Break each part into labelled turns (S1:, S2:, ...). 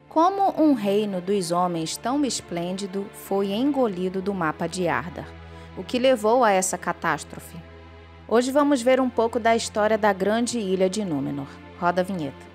S1: Como um reino dos homens tão esplêndido foi engolido do mapa de Arda, o que levou a essa catástrofe? Hoje vamos ver um pouco da história da grande ilha de Númenor. Roda a vinheta.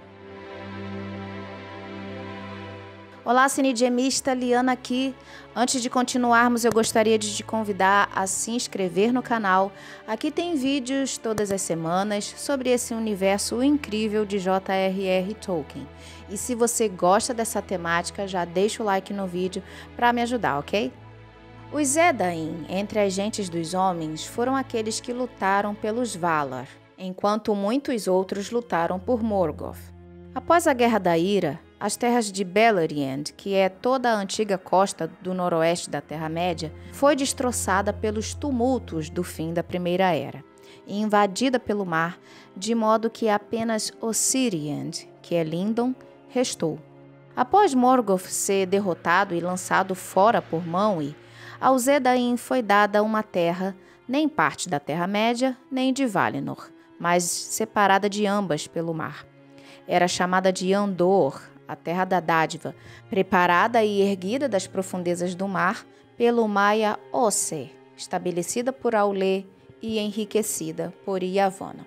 S1: Olá, cinediemista, Liana aqui. Antes de continuarmos, eu gostaria de te convidar a se inscrever no canal. Aqui tem vídeos todas as semanas sobre esse universo incrível de J.R.R. Tolkien. E se você gosta dessa temática, já deixa o like no vídeo para me ajudar, ok? Os Edain, entre as gentes dos homens, foram aqueles que lutaram pelos Valar, enquanto muitos outros lutaram por Morgoth. Após a Guerra da Ira, as terras de Beleriand, que é toda a antiga costa do noroeste da Terra-média, foi destroçada pelos tumultos do fim da Primeira Era e invadida pelo mar, de modo que apenas Osiriand, que é Lindon, restou. Após Morgoth ser derrotado e lançado fora por Manwë, aos Edain foi dada uma terra, nem parte da Terra-média, nem de Valinor, mas separada de ambas pelo mar. Era chamada de Andor, a terra da dádiva, preparada e erguida das profundezas do mar pelo Maia Osse, estabelecida por Aulë e enriquecida por Yavanna.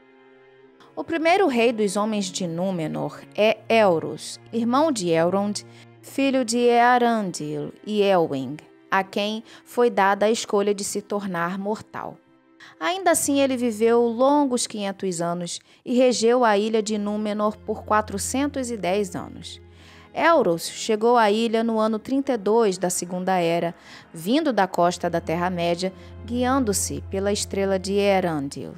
S1: O primeiro rei dos homens de Númenor é Elros, irmão de Elrond, filho de Earandil e Elwing, a quem foi dada a escolha de se tornar mortal. Ainda assim, ele viveu longos 500 anos e regeu a ilha de Númenor por 410 anos. Elros chegou à ilha no ano 32 da Segunda Era, vindo da costa da Terra-média, guiando-se pela estrela de Eärendil.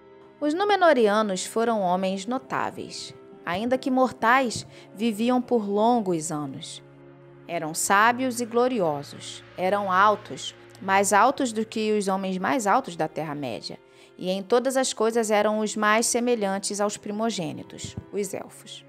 S1: Os Númenóreanos foram homens notáveis. Ainda que mortais, viviam por longos anos. Eram sábios e gloriosos. Eram altos, mais altos do que os homens mais altos da Terra-média, e em todas as coisas eram os mais semelhantes aos primogênitos, os elfos.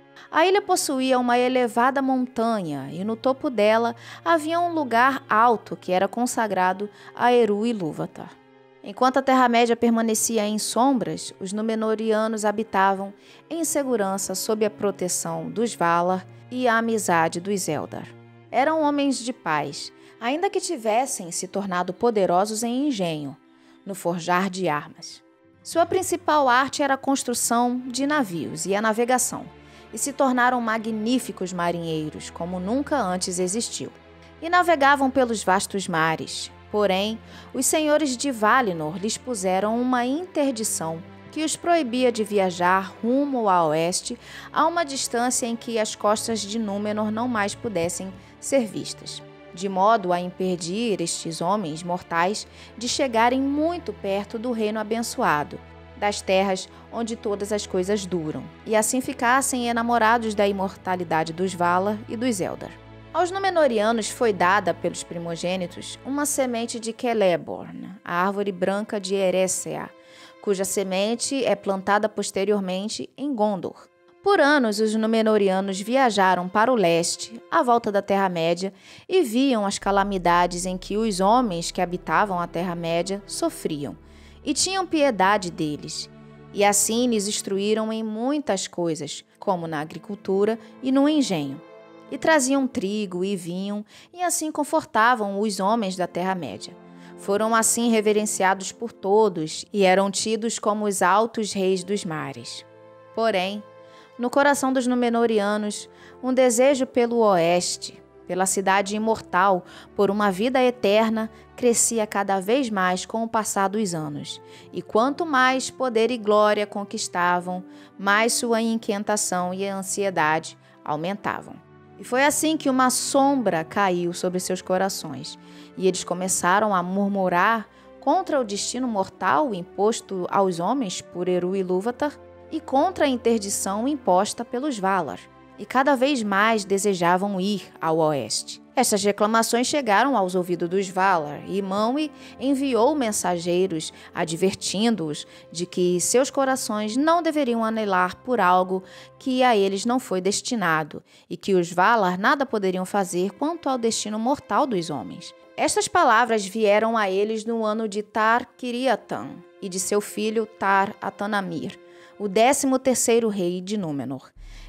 S1: A ilha possuía uma elevada montanha, e no topo dela havia um lugar alto que era consagrado a Eru Ilúvatar. Enquanto a Terra-média permanecia em sombras, os Númenóreanos habitavam em segurança sob a proteção dos Valar e a amizade dos Eldar. Eram homens de paz, ainda que tivessem se tornado poderosos em engenho, no forjar de armas. Sua principal arte era a construção de navios e a navegação, e se tornaram magníficos marinheiros, como nunca antes existiu. E navegavam pelos vastos mares. Porém, os senhores de Valinor lhes puseram uma interdição que os proibia de viajar rumo a oeste a uma distância em que as costas de Númenor não mais pudessem ser vistas, de modo a impedir estes homens mortais de chegarem muito perto do reino abençoado, das terras onde todas as coisas duram, e assim ficassem enamorados da imortalidade dos Valar e dos Eldar. Aos Númenóreanos foi dada pelos primogênitos uma semente de Celeborn, a árvore branca de Eressëa, cuja semente é plantada posteriormente em Gondor. Por anos, os Númenóreanos viajaram para o leste, à volta da Terra-média, e viam as calamidades em que os homens que habitavam a Terra-média sofriam, e tinham piedade deles. E assim lhes instruíram em muitas coisas, como na agricultura e no engenho. E traziam trigo e vinho, e assim confortavam os homens da Terra-média. Foram assim reverenciados por todos, e eram tidos como os altos reis dos mares. Porém, no coração dos Númenóreanos, um desejo pelo oeste, pela cidade imortal, por uma vida eterna, crescia cada vez mais com o passar dos anos. E quanto mais poder e glória conquistavam, mais sua inquietação e ansiedade aumentavam. E foi assim que uma sombra caiu sobre seus corações, e eles começaram a murmurar contra o destino mortal imposto aos homens por Eru Ilúvatar, e contra a interdição imposta pelos Valar, e cada vez mais desejavam ir ao oeste. Estas reclamações chegaram aos ouvidos dos Valar, e Manwë enviou mensageiros advertindo-os de que seus corações não deveriam anelar por algo que a eles não foi destinado, e que os Valar nada poderiam fazer quanto ao destino mortal dos homens. Estas palavras vieram a eles no ano de Tar-Kiriatan e de seu filho Tar-Atanamir, o 13º rei de Númenor.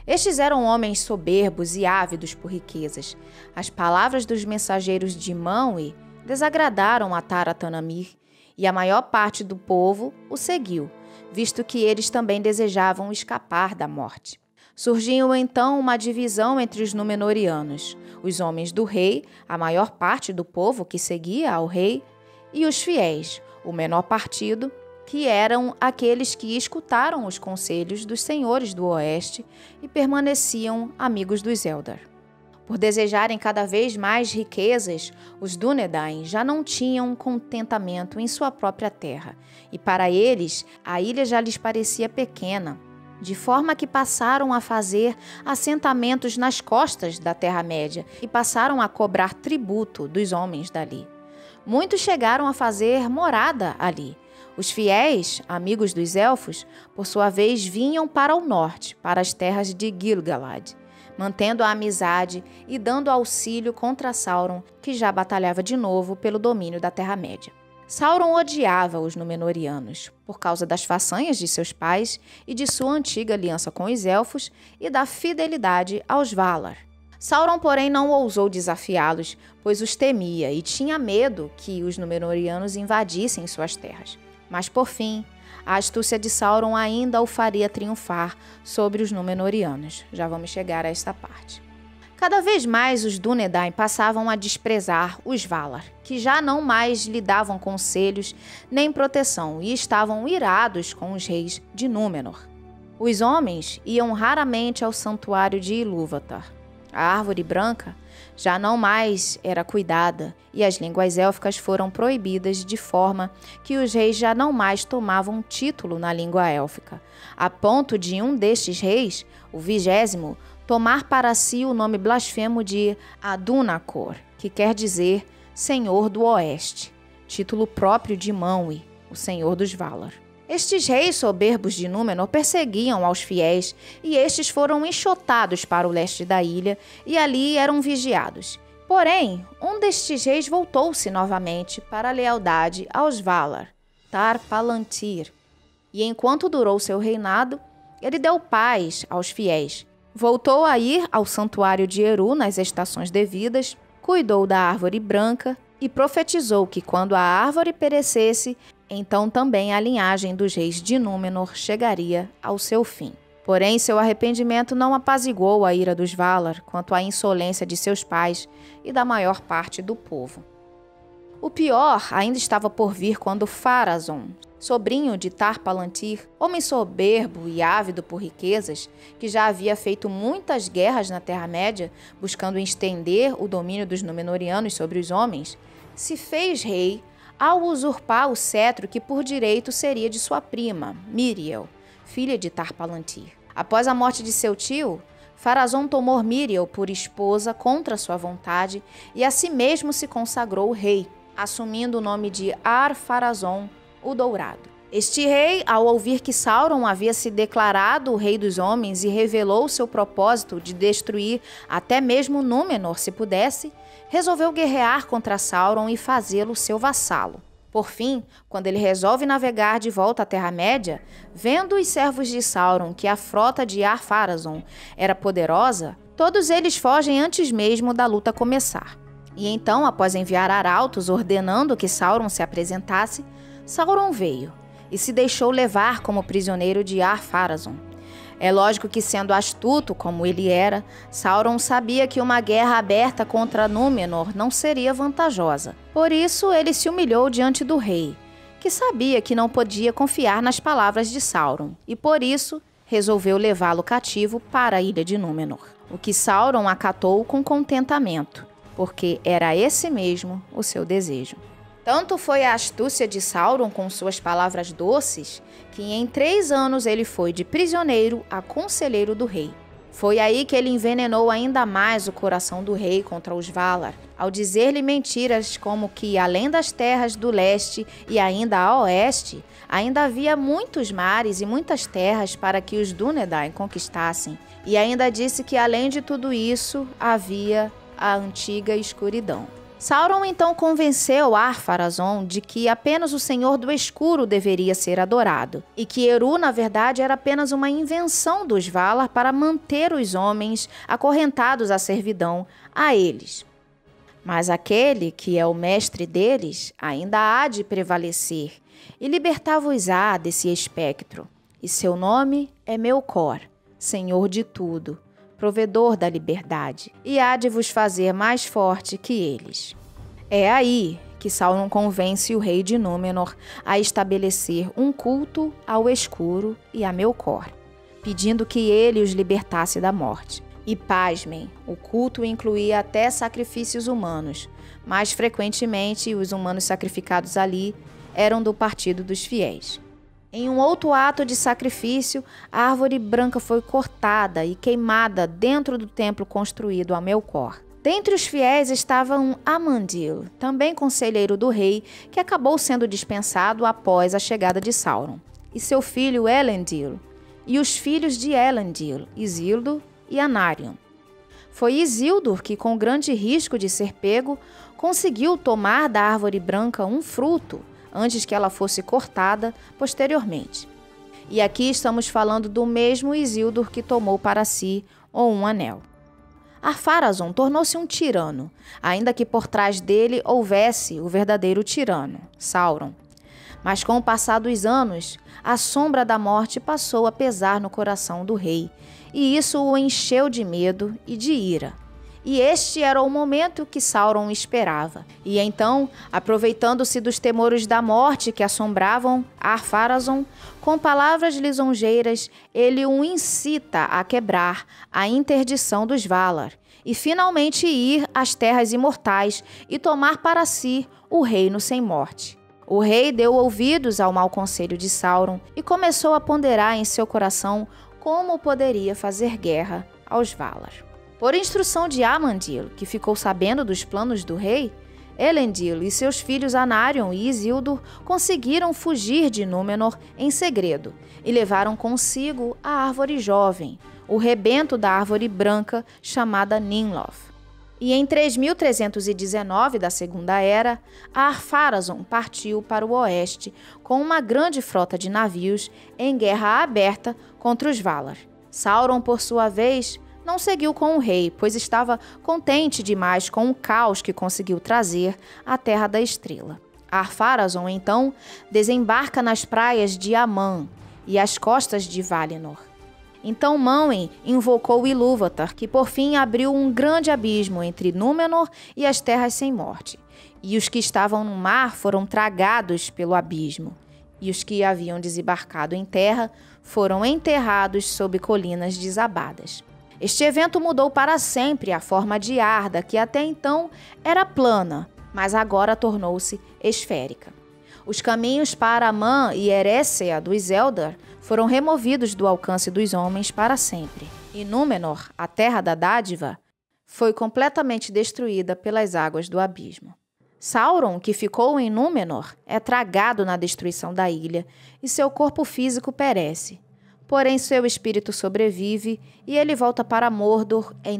S1: Estes eram homens soberbos e ávidos por riquezas. As palavras dos mensageiros de Manwë desagradaram a Taratanamir, e a maior parte do povo o seguiu, visto que eles também desejavam escapar da morte. Surgiu então uma divisão entre os Númenóreanos, os homens do rei, a maior parte do povo que seguia ao rei, e os fiéis, o menor partido, que eram aqueles que escutaram os conselhos dos senhores do oeste e permaneciam amigos dos Eldar. Por desejarem cada vez mais riquezas, os Dúnedain já não tinham contentamento em sua própria terra, e para eles a ilha já lhes parecia pequena, de forma que passaram a fazer assentamentos nas costas da Terra-média e passaram a cobrar tributo dos homens dali. Muitos chegaram a fazer morada ali. Os fiéis, amigos dos elfos, por sua vez vinham para o norte, para as terras de Gil-galad, mantendo a amizade e dando auxílio contra Sauron, que já batalhava de novo pelo domínio da Terra-média. Sauron odiava os Númenóreanos, por causa das façanhas de seus pais e de sua antiga aliança com os elfos e da fidelidade aos Valar. Sauron, porém, não ousou desafiá-los, pois os temia e tinha medo que os Númenóreanos invadissem suas terras. Mas, por fim, a astúcia de Sauron ainda o faria triunfar sobre os Númenóreanos. Já vamos chegar a esta parte. Cada vez mais os Dúnedain passavam a desprezar os Valar, que já não mais lhe davam conselhos nem proteção e estavam irados com os reis de Númenor. Os homens iam raramente ao santuário de Ilúvatar. A árvore branca já não mais era cuidada e as línguas élficas foram proibidas, de forma que os reis já não mais tomavam título na língua élfica, a ponto de um destes reis, o 20º, tomar para si o nome blasfemo de Adunacor, que quer dizer Senhor do Oeste, título próprio de Manwë, o Senhor dos Valar. Estes reis soberbos de Númenor perseguiam aos fiéis, e estes foram enxotados para o leste da ilha e ali eram vigiados. Porém, um destes reis voltou-se novamente para a lealdade aos Valar, Tar-Palantir, e enquanto durou seu reinado, ele deu paz aos fiéis. Voltou a ir ao santuário de Eru nas estações devidas, cuidou da árvore branca e profetizou que quando a árvore perecesse, então também a linhagem dos reis de Númenor chegaria ao seu fim. Porém, seu arrependimento não apaziguou a ira dos Valar quanto à insolência de seus pais e da maior parte do povo. O pior ainda estava por vir quando Pharazôn, sobrinho de Tar-Palantir, homem soberbo e ávido por riquezas, que já havia feito muitas guerras na Terra-média, buscando estender o domínio dos Númenóreanos sobre os homens, se fez rei ao usurpar o cetro que por direito seria de sua prima, Míriel, filha de Tar-Palantir. Após a morte de seu tio, Pharazôn tomou Míriel por esposa contra sua vontade e a si mesmo se consagrou rei, assumindo o nome de Ar-Pharazôn, o Dourado. Este rei, ao ouvir que Sauron havia se declarado o rei dos homens e revelou seu propósito de destruir até mesmo Númenor se pudesse, resolveu guerrear contra Sauron e fazê-lo seu vassalo. Por fim, quando ele resolve navegar de volta à Terra-média, vendo os servos de Sauron que a frota de Ar-Pharazôn era poderosa, todos eles fogem antes mesmo da luta começar. E então, após enviar arautos ordenando que Sauron se apresentasse, Sauron veio e se deixou levar como prisioneiro de Ar-Pharazôn. É lógico que, sendo astuto como ele era, Sauron sabia que uma guerra aberta contra Númenor não seria vantajosa. Por isso, ele se humilhou diante do rei, que sabia que não podia confiar nas palavras de Sauron, e por isso resolveu levá-lo cativo para a ilha de Númenor, o que Sauron acatou com contentamento, porque era esse mesmo o seu desejo. Tanto foi a astúcia de Sauron com suas palavras doces, que em 3 anos ele foi de prisioneiro a conselheiro do rei. Foi aí que ele envenenou ainda mais o coração do rei contra os Valar, ao dizer-lhe mentiras como que, além das terras do leste e ainda a oeste, ainda havia muitos mares e muitas terras para que os Dúnedain conquistassem. E ainda disse que, além de tudo isso, havia a antiga escuridão. Sauron então convenceu Ar-Pharazôn de que apenas o Senhor do Escuro deveria ser adorado, e que Eru, na verdade, era apenas uma invenção dos Valar para manter os homens acorrentados à servidão a eles. Mas aquele que é o mestre deles ainda há de prevalecer e libertar-vos-á desse espectro, e seu nome é Melkor, Senhor de tudo, provedor da liberdade, e há de vos fazer mais forte que eles. É aí que Sauron convence o rei de Númenor a estabelecer um culto ao escuro e a Melkor, pedindo que ele os libertasse da morte. E pasmem, o culto incluía até sacrifícios humanos, mais frequentemente os humanos sacrificados ali eram do partido dos fiéis. Em um outro ato de sacrifício, a árvore branca foi cortada e queimada dentro do templo construído a Melkor. Dentre os fiéis estava um Amandil, também conselheiro do rei, que acabou sendo dispensado após a chegada de Sauron, e seu filho Elendil, e os filhos de Elendil, Isildur e Anarion. Foi Isildur que, com grande risco de ser pego, conseguiu tomar da árvore branca um fruto, antes que ela fosse cortada posteriormente. E aqui estamos falando do mesmo Isildur que tomou para si um anel. Ar-Pharazôn tornou-se um tirano, ainda que por trás dele houvesse o verdadeiro tirano, Sauron. Mas com o passar dos anos, a sombra da morte passou a pesar no coração do rei, e isso o encheu de medo e de ira. E este era o momento que Sauron esperava. E então, aproveitando-se dos temores da morte que assombravam Ar-Pharazôn, com palavras lisonjeiras, ele o incita a quebrar a interdição dos Valar e finalmente ir às terras imortais e tomar para si o reino sem morte. O rei deu ouvidos ao mau conselho de Sauron e começou a ponderar em seu coração como poderia fazer guerra aos Valar. Por instrução de Amandil, que ficou sabendo dos planos do rei, Elendil e seus filhos Anarion e Isildur conseguiram fugir de Númenor em segredo e levaram consigo a árvore jovem, o rebento da árvore branca chamada Ninloth. E em 3319 da Segunda Era, Ar-Pharazôn partiu para o oeste com uma grande frota de navios em guerra aberta contra os Valar. Sauron, por sua vez, não seguiu com o rei, pois estava contente demais com o caos que conseguiu trazer à Terra da Estrela. Ar-Pharazôn, então, desembarca nas praias de Aman e as costas de Valinor. Então Manwë invocou Ilúvatar, que por fim abriu um grande abismo entre Númenor e as Terras Sem Morte. E os que estavam no mar foram tragados pelo abismo, e os que haviam desembarcado em terra foram enterrados sob colinas desabadas. Este evento mudou para sempre a forma de Arda, que até então era plana, mas agora tornou-se esférica. Os caminhos para Aman e Eressëa dos Eldar foram removidos do alcance dos homens para sempre. E Númenor, a terra da dádiva, foi completamente destruída pelas águas do abismo. Sauron, que ficou em Númenor, é tragado na destruição da ilha e seu corpo físico perece. Porém, seu espírito sobrevive e ele volta para Mordor em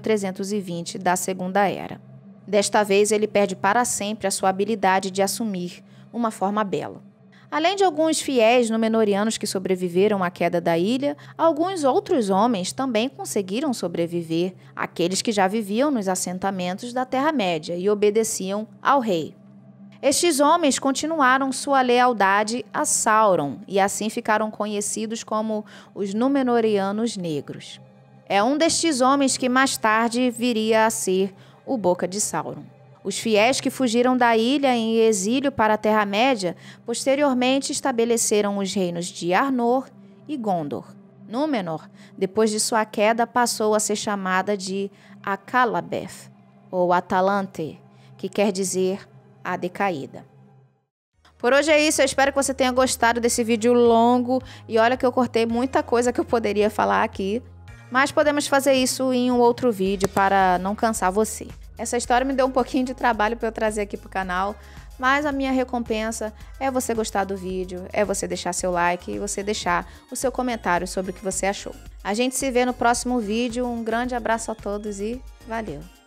S1: 3320 da Segunda Era. Desta vez, ele perde para sempre a sua habilidade de assumir uma forma bela. Além de alguns fiéis númenóreanos que sobreviveram à queda da ilha, alguns outros homens também conseguiram sobreviver, aqueles que já viviam nos assentamentos da Terra-média e obedeciam ao rei. Estes homens continuaram sua lealdade a Sauron e assim ficaram conhecidos como os Númenóreanos Negros. É um destes homens que mais tarde viria a ser o Boca de Sauron. Os fiéis que fugiram da ilha em exílio para a Terra-média posteriormente estabeleceram os reinos de Arnor e Gondor. Númenor, depois de sua queda, passou a ser chamada de Akallabêth, ou Atalante, que quer dizer a decaída. Por hoje é isso, eu espero que você tenha gostado desse vídeo longo e olha que eu cortei muita coisa que eu poderia falar aqui, mas podemos fazer isso em um outro vídeo para não cansar você. Essa história me deu um pouquinho de trabalho para eu trazer aqui para o canal, mas a minha recompensa é você gostar do vídeo, é você deixar seu like e você deixar o seu comentário sobre o que você achou. A gente se vê no próximo vídeo, um grande abraço a todos e valeu!